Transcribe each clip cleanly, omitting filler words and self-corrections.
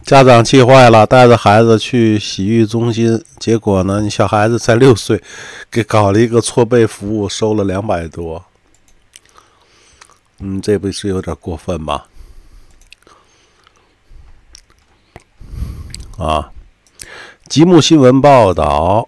家长气坏了，带着孩子去洗浴中心，结果呢，你小孩子才6岁，给搞了一个搓背服务，收了200多。这不是有点过分吗？吉木新闻报道，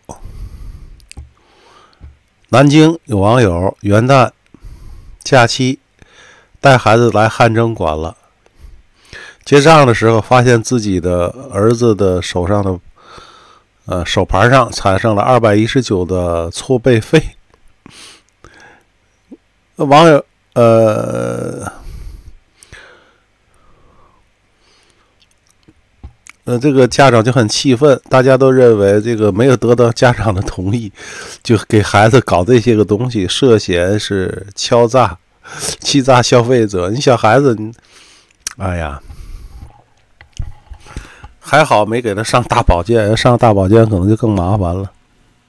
南京有网友元旦假期带孩子来汗蒸馆了，结账的时候发现自己的儿子的手上的手牌上产生了219的搓背费。网友这个家长就很气愤，大家都认为这个没有得到家长的同意，就给孩子搞这些个东西，涉嫌是敲诈、欺诈消费者。你小孩子，哎呀，还好没给他上大保健，上大保健可能就更麻烦了。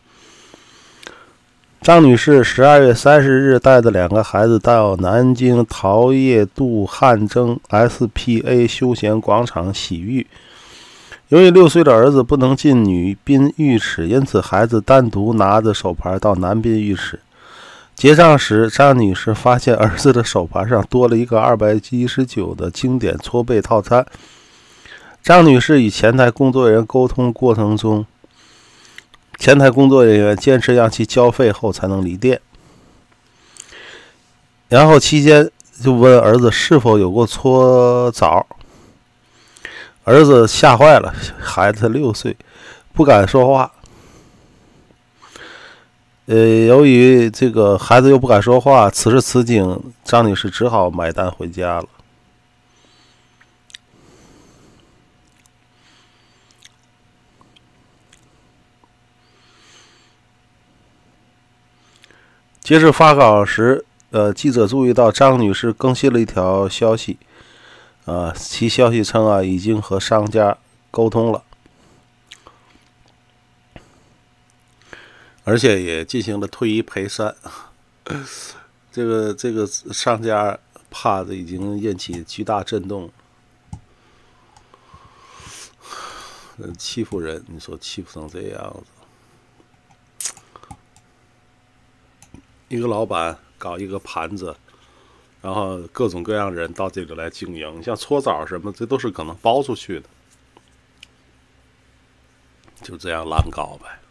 张女士12月30日带着2个孩子到南京桃叶渡汗蒸 SPA 休闲广场洗浴。由于6岁的儿子不能进女宾浴池，因此孩子单独拿着手牌到男宾浴池。结账时，张女士发现儿子的手牌上多了一个219的经典搓背套餐。张女士与前台工作人员沟通过程中，前台工作人员坚持让其交费后才能离店。然后期间就问儿子是否有过搓澡。儿子吓坏了，孩子6岁，不敢说话。由于这个孩子又不敢说话，此时此景，张女士只好买单回家了。截至发稿时，记者注意到张女士更新了一条消息。其消息称已经和商家沟通了，而且也进行了退一赔三。这个商家怕的已经引起巨大震动。欺负人，你说欺负成这样子，一个老板搞一个盘子。然后各种各样人到这里来经营，像搓澡什么，这都是可能包出去的，就这样乱搞呗。